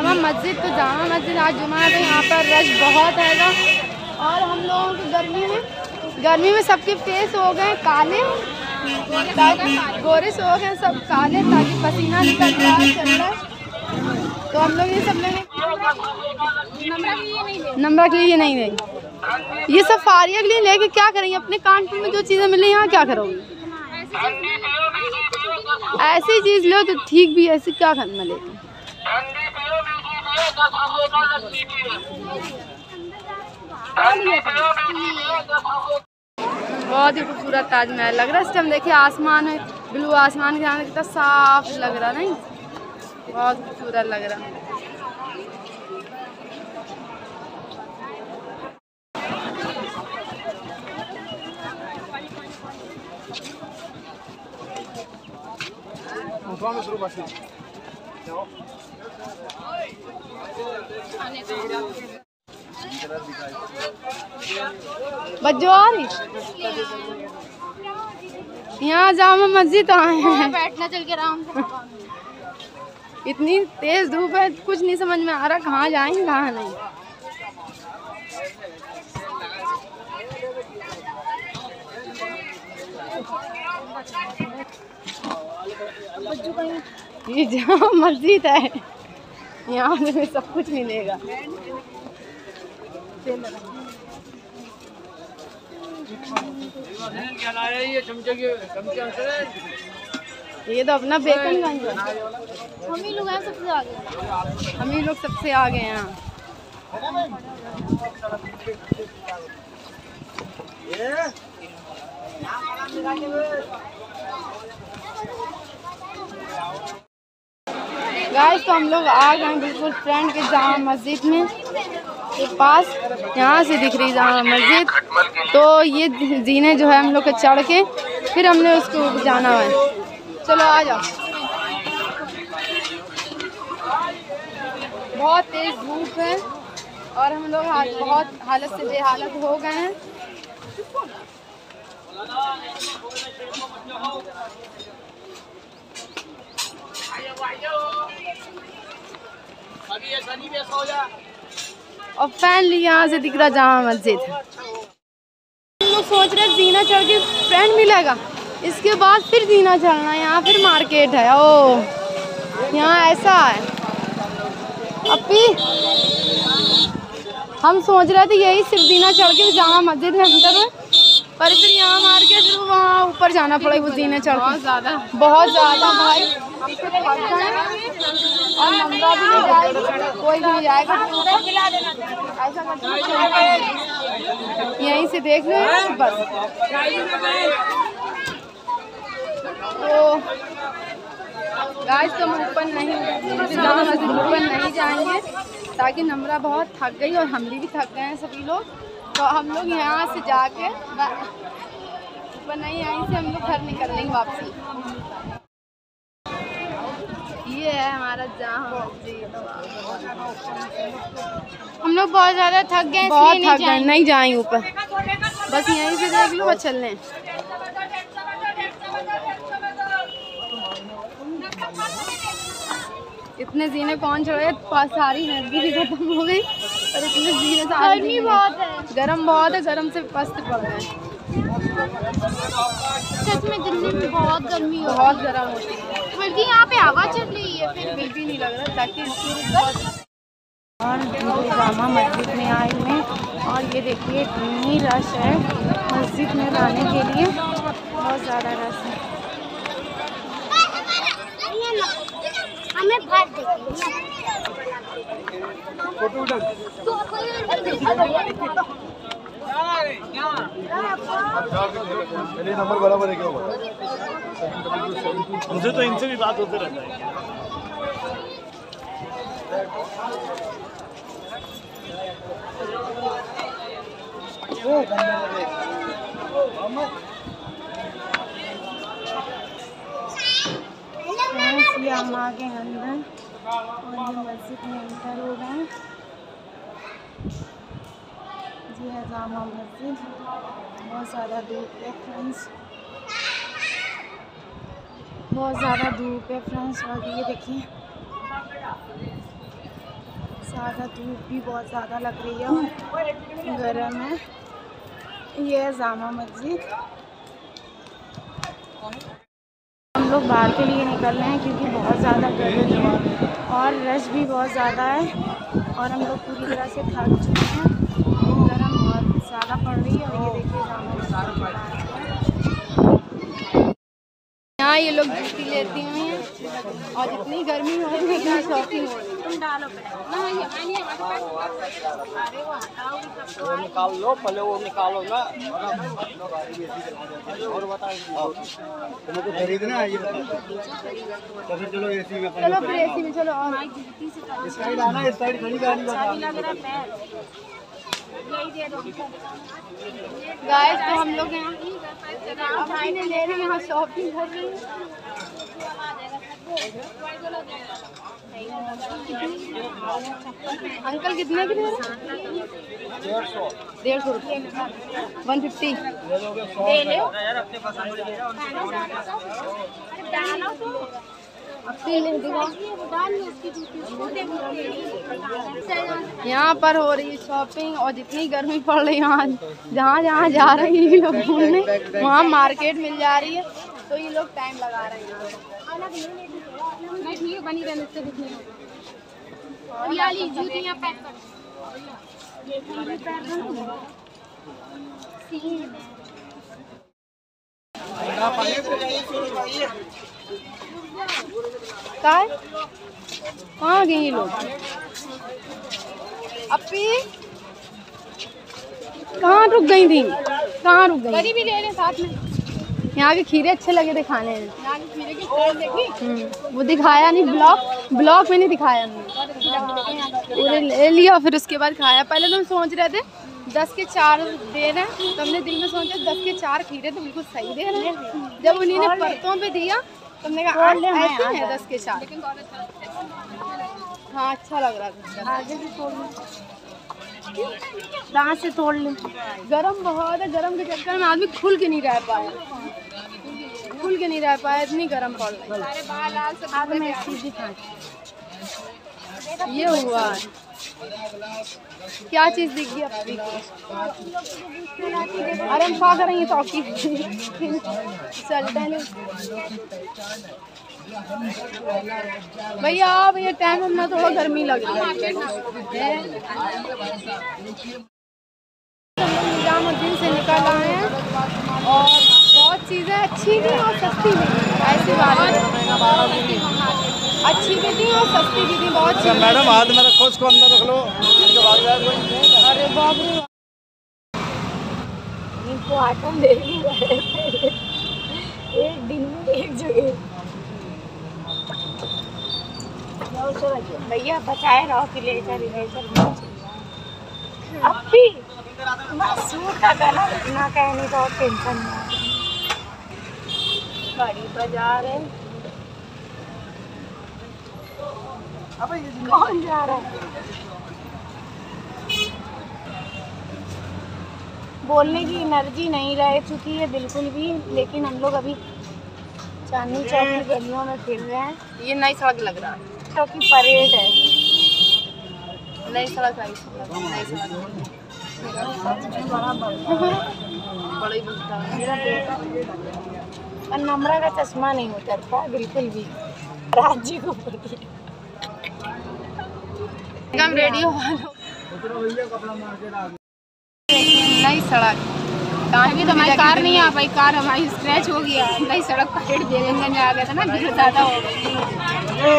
जामा मस्जिद। तो जामा मस्जिद आज जुमा है तो यहाँ पर रश बहुत हैगा। और हम लोगों को गर्मी में सबके फेस हो गए काले, गोरे से हो गए सब काले ताकि पसीना निकल रहा है चल रहा है। तो हम लोग ये सब लेंगे, नंबर के लिए नहीं लेंगे। ये सब फारिया के लिए लेके क्या करेंगे? अपने कानपुर में जो चीज़ें मिली यहाँ क्या करोगे? ऐसी चीज़ लो तो ठीक भी, ऐसी क्या करना लेके। बहुत ही खूबसूरत ताजमहल लग रहा है इस टाइम। देखिए आसमान है, ब्लू आसमान के सामने कितना साफ लग रहा नहीं, बहुत खूबसूरत लग रहा। बच्चों आ रही यहाँ जामा मस्जिद आए हैं, बैठना चल के आराम से। इतनी तेज धूप है कुछ नहीं समझ में आ रहा कहाँ जाएंगे कहाँ नहीं। ये जामा मस्जिद है, यहाँ में सब कुछ मिलेगा। ये तो अपना बेकनगंज है। हम ही लोग हैं सबसे आगे, हम ही लोग सबसे आगे हैं यहाँ। गाइस तो हम लोग आ गए बिल्कुल फ्रेंड के जामा मस्जिद में के पास। यहाँ से दिख रही जामा मस्जिद। तो ये जीने जो है हम लोग के चढ़ के फिर हमने उसको जाना है। चलो आ जाओ। बहुत तेज धूप है और हम लोग बहुत हालत से बेहालत हो गए हैं। और फाइनली यहाँ से दिख रहा जामा मस्जिद। हम लोग सोच रहे जीना चढ़ के फ्रेंड मिलेगा, इसके बाद फिर जीना चढ़ना है। यहाँ फिर मार्केट है। ओ यहाँ ऐसा है। अपी हम सोच रहे थे यही सिर्फ जीना चढ़ के जामा मस्जिद में अंदर में, पर फिर यहाँ मार्केट फिर वहाँ ऊपर जाना पड़ेगा वो जीने चढ़ के। बहुत ज़्यादा भाई हमसे थक गए और नंगा भी नहीं जाएगी, कोई भी नहीं जाएगा। ऐसा करते यहीं से देख लो बस। तो गाइस तो हम ऊपर नहीं जाएंगे ताकि नम्रा बहुत थक गई और हम भी थक गए हैं सभी लोग। तो हम लोग यहाँ से जाके ऊपर नहीं, यहीं से हम लोग घर निकल लेंगे वापसी। ये है हमारा जामा मस्जिद। हम लोग बहुत ज़्यादा थक गए, बहुत थक गए, नहीं जाएंगे ऊपर, बस यहीं से देख लो बस चल लें। इतने जीने कौन चढ़े, सारी नदी भी खत्म हो गई और इतने जीने गर्मी बहुत है, गरम बहुत है, गरम से पस्त पड़ गए। सच में दिल्ली में बहुत गर्मी है, बहुत गर्म होती है, बल्कि यहाँ पे हवा चल रही है फिर भी नहीं लग रहा ताकि और जामा मस्जिद में आए हैं। और ये देखिए इतनी रश है मस्जिद में जाने के लिए, बहुत ज़्यादा रश है। हमें बात नंबर बराबर है क्या? मुझे तो इनसे भी बात होते रहता है। हम आ गए अंदर और ये मस्जिद में एंटर हो गए। जी है जामा मस्जिद, बहुत ज़्यादा धूप है फ्रेंड्स, बहुत ज़्यादा धूप है फ्रेंड्स। और ये देखिए ज़्यादा धूप भी बहुत ज़्यादा लग रही है और गर्म है। ये है जामा मस्जिद। हम लोग बाहर के लिए निकल रहे हैं क्योंकि बहुत ज़्यादा गर्मी है और रश भी बहुत ज़्यादा है और हम लोग पूरी तरह से थक चुके हैं। गर्म बहुत ज़्यादा पड़ रही है और ये देखिए जामा मस्जिद। यहाँ ये लोग जूती लेती हुई हैं और जितनी गर्मी हो रही है उतनी शॉपिंग हो रही है। तुम डालो निकाल लो, पहले वो निकालो ना और बताओ तुमको खरीदना है ये तो फिर चलो एसी में, चलो फिर एसी में चलो। और इस साइड आना, इस साइड खड़ी गाड़ी गाइस तो हम लोग यहाँ भाई ने ले रहे हैं, यहाँ शॉपिंग कर रहे हैं। अंकल कितने की दे रहे हैं? 150 रुपये 150 ले लो। यहाँ पर हो रही है शॉपिंग और जितनी गर्मी पड़ रही है आज जहाँ जहाँ जा रही है लोग घूमने वहाँ मार्केट मिल जा रही है तो ये लोग टाइम लगा रहे हैं। बनी रहने से कहाँ गए ये लोग? अपी कहाँ रुक गई थी? कहाँ रुक गई? भी ले रहे साथ में। यहाँ के खीरे अच्छे लगे थे खाने में। यहाँ के खीरे की फोटो देखी? वो दिखाया नहीं, ब्लॉग में नहीं दिखाया पूरे ले लिया फिर उसके बाद खाया। पहले तो हम सोच रहे थे 10 के 4 दे रहे हैं तो हमने दिल में सोचा 10 के 4 खीरे तो बिल्कुल सही दे रहे हैं। जब उन्हीं ने परतों पे दिया तो हमने कहा ऐसे है 10 के 4। हाँ अच्छा लग रहा था। आगे भी तोड़ लो, दांत से तोड़ ले। गरम बहुत है, गरम के चक्कर में आदमी खुल के नहीं रह पाया, इतनी गरम पड़ रही है। ये हुआ क्या चीज दिख गई अपनी को? अरे हम खा कर रही चौकी चलते हैं भैया। भैया टाइम में थोड़ा गर्मी लग रही है। निजामुद्दीन से निकल आए हैं और बहुत चीज़ें अच्छी थी और सस्ती भी थी। ऐसी बात अच्छी भी थी और सस्ती भी थी। बहुत चीज़ मैडम हाथ में रखो, उसको अंदर रख लो। अरे बाप रे, इनको आइटम दे एक दिन में एक जगह। भैया बचाए रहो कि लेकर अभी सूट का गला इतना कहने का टेंशन नहीं। बड़ी बाजार है, कौन जा रहा है? बोलने की एनर्जी नहीं रह चुकी है बिल्कुल भी, लेकिन हम लोग अभी चांदनी चौक की गलियों में फिर रहे हैं। ये नई सड़क लग रहा है क्योंकि परेड है, नई सड़क है। नई सड़क बड़ी और नम्रा का चश्मा नहीं उतरता बिल्कुल भी। राज्य को हम रेडियो नई सड़क अभी तो हमारी कार नहीं आ पाई, कार हमारी स्क्रैच हो गया। नई सड़क का हेड दे देंगे आ गया था ना, भीड़ ज़्यादा हो गई।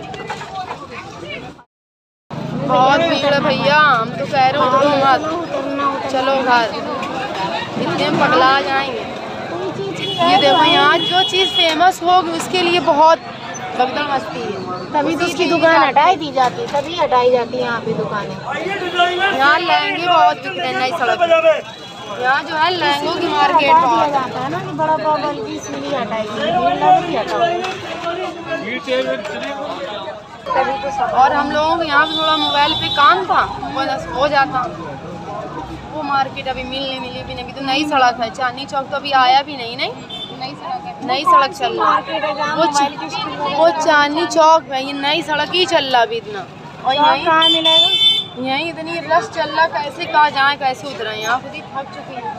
बहुत भीड़ है भैया, हम तो कह रहे हो उतरो मत, चलो घर, इतने में पगला जाएंगे। ये देखो यहाँ जो चीज़ फेमस होगी उसके लिए बहुत भगदड़ मस्ती है, तभी तो उसकी दुकान हटाई दी जाती, तभी हटाई जाती है यहाँ पे दुकानें। यहाँ लहंगे बहुत बिक रहे हैं नई सड़क। यहाँ जो है लहंगों की मार्केट बहुत जाता है ना कि बड़ा प्रॉब्लम की, इसलिए हटाएगी। और हम लोगों को यहाँ पे थोड़ा मोबाइल पे काम था, वो हो जाता। वो मार्केट अभी मिली भी नहीं, अभी तो नई सड़क है। चांदनी चौक तो अभी आया भी नहीं। नई सड़क चल रहा है वो चांदनी चौक में, ये नई सड़क ही चल रहा अभी इतना। और यहीं कहाँ मिलेगा? यहीं इतनी रश चल रहा, कैसे कहाँ जाए कैसे उतरे। यहाँ खुद ही थक चुकी है,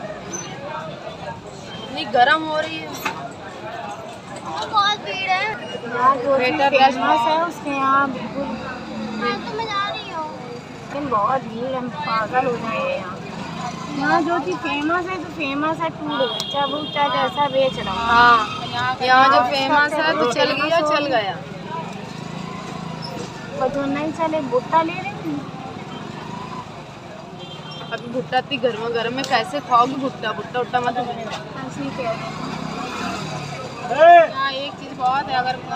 इतनी गर्म हो रही है। बहुत भीड़ है यहाँ, जो फेमस है उसके यहाँ बिल्कुल। तो मैं जा रही हूँ, लेकिन बहुत भीड़ है, पागल हो जाए यहाँ। यहाँ जो चीज़ फेमस है तो फेमस है, टूट चाहे जैसा बेच रहा हूँ। हाँ, यहाँ जो फेमस है तो चल गया चल गया। जो नहीं चले भुट्टा ले रहे हैं। अभी भुट्टा इतनी गर्मा गर्म में कैसे खाओगी? भुट्टा भुट्टा उट्टा मत। ऐसे कह रहे हाँ, एक चीज़ बहुत है, अगर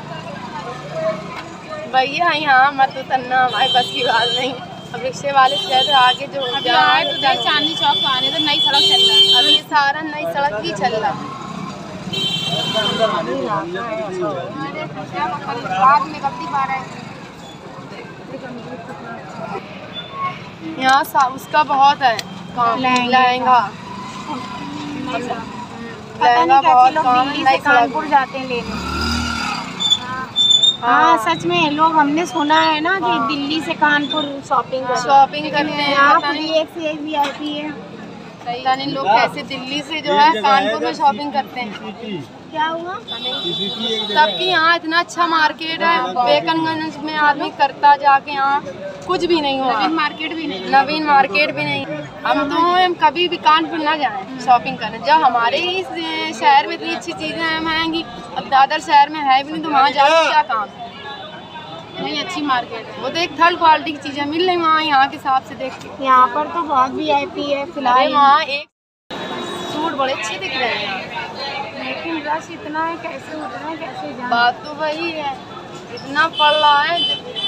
भैया यहाँ मत उतरना, हमारे बस की बात नहीं। अब रिक्शे वाले से कहते आगे जो आए तो चांदनी चौक तो आने तो नई सड़क चल रहा है। अभी सारा नई सड़क ही चल रहा है। यहाँ उसका बहुत है काम, लहंगा बहुत काम, दिल्ली से कानपुर जाते हैं लेने। हाँ सच में, लोग हमने सुना है ना कि दिल्ली से कानपुर शॉपिंग करते हैं। यहाँ पर एक से एक VIP है। पता नहीं लोग कैसे दिल्ली से जो है कानपुर में शॉपिंग करते हैं। क्या हुआ? सबकी यहाँ इतना अच्छा मार्केट है, बेकनगंज में आदमी करता जाके यहाँ कुछ भी नहीं हुआ। नवीन मार्केट भी नहीं। हम कभी भी कानपुर ना जाएं शॉपिंग करने, जब हमारे ही शहर में इतनी अच्छी चीज़ें हैं महंगी, अब दादर शहर में है भी नहीं तो वहाँ जाके क्या काम है? नहीं, अच्छी मार्केट है वो तो, एक थर्ड क्वालिटी की चीज़ें मिल रही वहाँ यहाँ के हिसाब से देख के। यहाँ पर तो बहुत VIP है फिलहाल। वहाँ एक सूट बड़े अच्छे दिख रहे हैं, लेकिन रश इतना है, कैसे उतना कैसे जाना। बात तो वही है, इतना पड़ रहा है।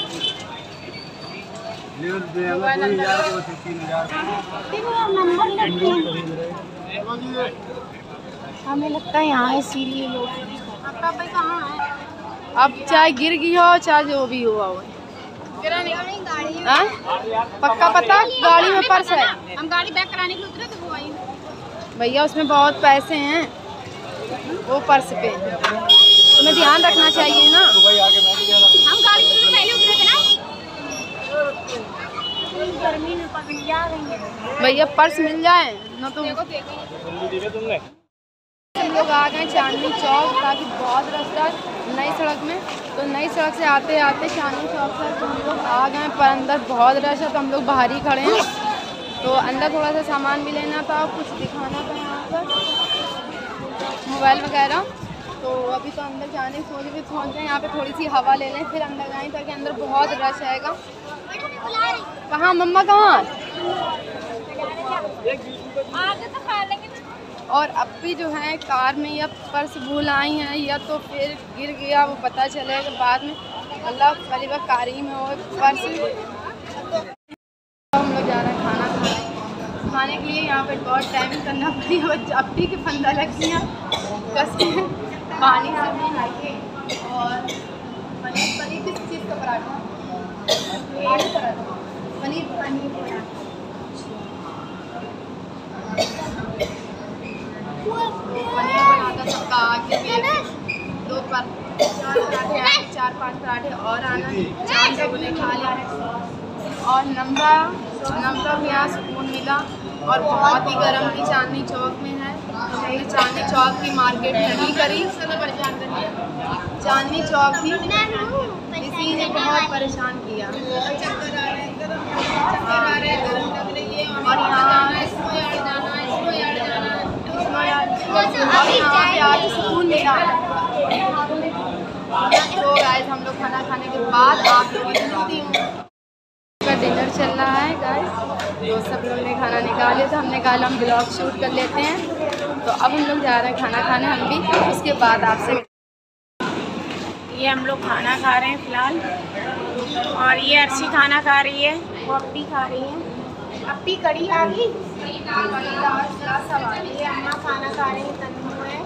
नंबर लगते हैं, हमें लगता है यहाँ इसीलिए लोग। आपका भाई कहाँ है? अब चाहे गिर गया हो चाहे जो भी हुआ हो, पक्का पता गाड़ी में पर्स है। हम गाड़ी बैक कराने के लिए उतरे तो वो आई। भैया उसमें बहुत पैसे हैं, वो पर्स पे तुम्हें ध्यान रखना चाहिए ना। हम गाड़ी से पहले उतरे थे ना, गर्मी में पगड़िया गई। भैया पर्स मिल जाए ना तो। हम लोग आ गए चांदनी चौक, ताकि बहुत रास्ता नई सड़क में, तो नई सड़क से आते आते चांदनी चौक पर तो हम लोग आ गए, पर अंदर बहुत रश है तो हम लोग बाहर ही खड़े हैं। तो अंदर थोड़ा सा सामान भी लेना था, कुछ दिखाना था यहाँ पर, मोबाइल वगैरह। तो अभी तो अंदर जाने सोच रहे, यहाँ पे थोड़ी सी हवा ले लें फिर अंदर जाएँ, ताकि अंदर बहुत रश आएगा। कहाँ मम्मा कहाँ? और अब भी जो है कार में या पर्स भूल आई हैं या तो फिर गिर गया, वो पता चलेगा बाद में। अल्लाह खलीबा कारी में हो पर्स। हम लोग जा रहे हैं खाने के लिए। यहाँ पे बहुत टाइम करना पड़ेगा, अब भी के फंदा लगती हैं बस पानी से भी नहाइए। और पनीर किस चीज़ का पराठा? पनीर पराठा। पनीर बनाता सबका आगे दो पर 4-5 पराठे और आना, 4 लोगों ने खा लिया है। और नंबर भी यहाँ सुकून मिला, और बहुत ही गर्म थी, चांदनी चौक में है। हमने चांदनी चौक की मार्केट नहीं करी, चांदनी चौक थी, इसी ने बहुत परेशान किया। और यहाँ सुकून मिला। तो गाइस हम लोग खाना खाने के बाद आप लोग मिलती हूँ का डिनर चल रहा है गाइस। तो सब लोग ने खाना निकाल लिया, तो हमने कहा हम ब्लॉग शूट कर लेते हैं। तो अब हम लोग जा रहे हैं खाना खाने हम भी, उसके बाद आपसे। ये हम लोग खाना खा रहे हैं फिलहाल, और ये अर्शी खाना खा रही है, वो अप्पी खा रही है। अप्पी कड़ी आ गई, ये अम्मा खाना खा रही है, तन्नू है।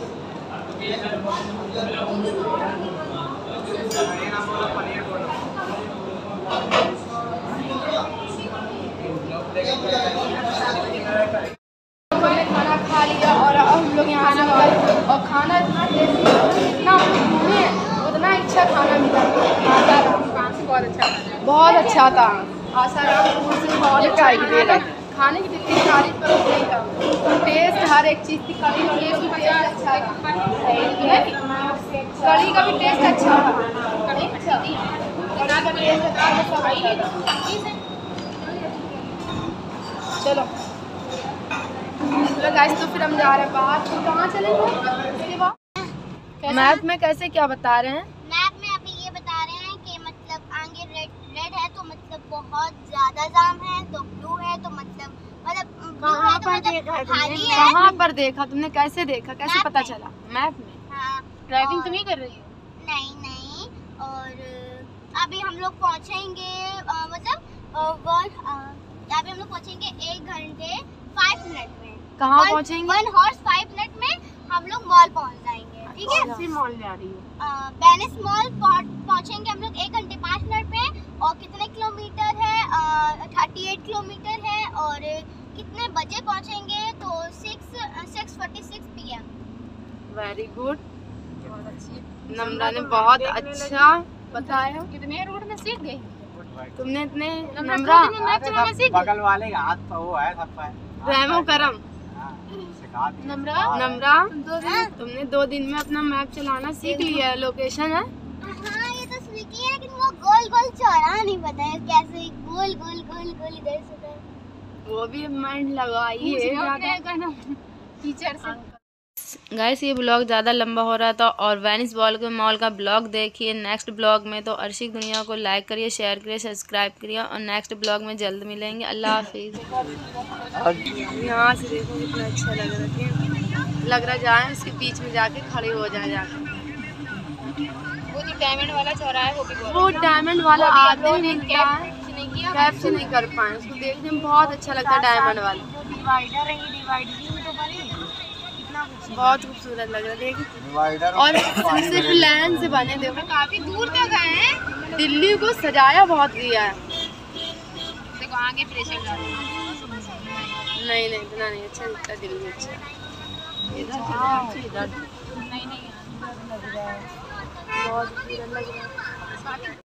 हमने खाना खा लिया और अब हम लोग यहाँ से निकल, और खाना इतना टेस्टी, जितना हम लोग घूमे उतना अच्छा खाना मिला। बहुत अच्छा खाना। बहुत अच्छा था। आसाराम फूड से बहुत अच्छा है। खाने की जितनी तारीफ करो नहीं था। टेस्ट हर एक चीज़ की कड़ी का भी टेस्ट अच्छा है। कड़ी का भी टेस्ट अच्छा था। कड़ी का टेस्ट अच्छा। चलो गाइस, तो फिर हम जा रहे हैं बाहर। तो कहाँ चलेंगे? मैप में कैसे क्या बता रहे हैं? मैप में अभी ये बता रहे हैं कि मतलब आगे रेड है तो मतलब बहुत ज्यादा जाम है, तो ब्लू है तो मतलब कहाँ पर देखा? खाली है। कहाँ पर देखा तुमने? कैसे देखा? कैसे पता चला? मैप में। हाँ, ड्राइविंग तुम ही कर रही हो? नहीं। और अभी हम लोग पहुँचेंगे अभी हम लोग पहुँचेंगे 1 घंटे 5 मिनट में। कहाँ पहुँचेंगे? 1 हॉर्स 5 मिनट में हम लोग मॉल पहुँच जाएंगे। ठीक है? कौन सी मॉल जा रही हो? वेनिस मॉल पहुँचेंगे हम लोग 1 घंटे 5 मिनट में। और कितने किलोमीटर है? 38 किलोमीटर है। और कितने बजे पहुँचेंगे? तो 6:46 PM। Very good. नम्रा ने बहुत अच्छा बताया। कितने रोड में सीख गई तुमने? इतने नम्रा बगल वाले का हाथ तो वो है सब है। रहमो करम। नम्रा तुमने 2 दिन में अपना मैप चलाना सीख लिया है। लोकेशन है? हाँ, ये तो सीख लिया, लेकिन वो गोल गोल चौराहा नहीं पता है कैसे गोल इधर से उधर। वो भी माइंड लगाइए टीचर से। गाइस, ये ब्लॉग ज़्यादा लंबा हो रहा था और वेनिस मॉल का ब्लॉग देखिए नेक्स्ट ब्लॉग में। तो अर्शिक दुनिया को लाइक करिए, शेयर करिए, सब्सक्राइब करिए और नेक्स्ट ब्लॉग में जल्द मिलेंगे। अल्लाह हाफिज़। यहाँ से देखो कितना अच्छा लग रहा जाए इसके बीच में जाके खड़े हो जाए। वो जो डायमंड वाला चौराहा है वो डायमंड वाला आदमी कैप्चर नहीं कर पाए। उसको देखने में बहुत अच्छा लगता है डायमंड वाला। डिवाइडर है, बहुत खूबसूरत लग रहा है। देखिए, और सिर्फ लाइन से बने। देखो काफी दूर तक गए हैं। दिल्ली को सजाया बहुत दिया है। देखो आगे प्रेशर नहीं इतना नहीं अच्छा दिखता। दिल्ली अच्छा इधर नहीं बहुत खूबसूरत लग रहा है।